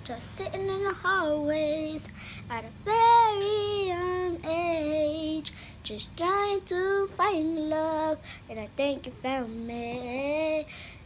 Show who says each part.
Speaker 1: just sitting in the hallways at a very young age, just trying to find love, and I think you found me.